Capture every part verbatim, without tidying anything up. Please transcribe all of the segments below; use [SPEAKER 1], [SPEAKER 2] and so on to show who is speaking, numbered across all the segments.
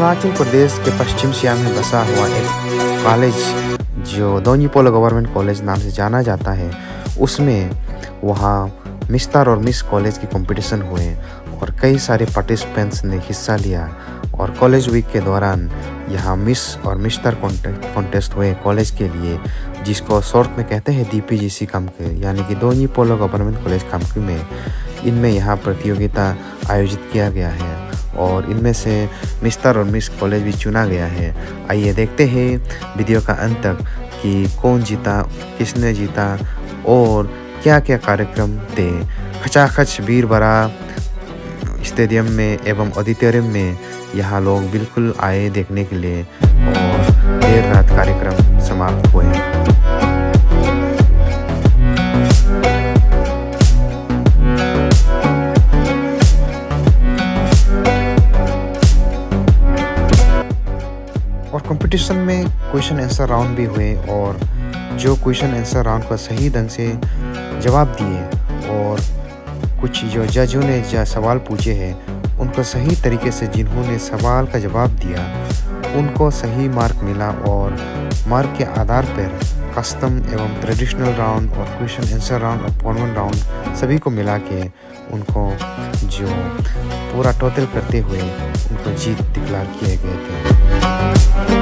[SPEAKER 1] अरुणाचल प्रदेश के पश्चिम सियांग में बसा हुआ एक कॉलेज जो दोन्यीपोलो गवर्नमेंट कॉलेज नाम से जाना जाता है, उसमें वहाँ मिस्टर और मिस कॉलेज की कंपटीशन हुए और कई सारे पार्टिसिपेंट्स ने हिस्सा लिया। और कॉलेज वीक के दौरान यहाँ मिस और मिस्टर कॉन्टेस्ट हुए कॉलेज के लिए, जिसको शॉर्ट में कहते हैं डी पी जी सी कामकी, यानी कि दोन्यीपोलो गवर्नमेंट कॉलेज कामकी में। इनमें यहाँ प्रतियोगिता आयोजित किया गया है और इनमें से मिस्टर और मिस कॉलेज भी चुना गया है। आइए देखते हैं वीडियो का अंत तक कि कौन जीता, किसने जीता और क्या क्या कार्यक्रम थे। खचाखच भीड़ भरा स्टेडियम में एवं ऑडिटोरियम में यहाँ लोग बिल्कुल आए देखने के लिए और देर रात कार्यक्रम समाप्त हुए। और कंपटीशन में क्वेश्चन आंसर राउंड भी हुए और जो क्वेश्चन आंसर राउंड का सही ढंग से जवाब दिए और कुछ जो जजों ने जो सवाल पूछे हैं उनको सही तरीके से जिन्होंने सवाल का जवाब दिया उनको सही मार्क मिला और मार्क के आधार पर कस्टम एवं ट्रेडिशनल राउंड और क्वेश्चन आंसर राउंड और फॉर्मल राउंड सभी को मिला के उनको जो पूरा टोटल करते हुए उनको जीत डिक्लेयर किए गए थे।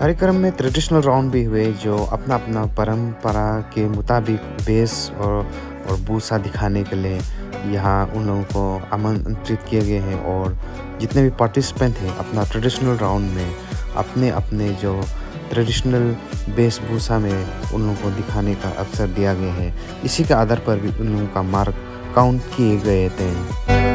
[SPEAKER 1] कार्यक्रम में ट्रेडिशनल राउंड भी हुए जो अपना अपना परंपरा के मुताबिक बेस और और भूसा दिखाने के लिए यहाँ उन लोगों को आमंत्रित किए गए हैं। और जितने भी पार्टिसिपेंट हैं अपना ट्रेडिशनल राउंड में अपने अपने जो ट्रेडिशनल वेशभूषा में उन लोगों को दिखाने का अवसर दिया गया है। इसी के आधार पर भी उन लोगों का मार्क काउंट किए गए थे।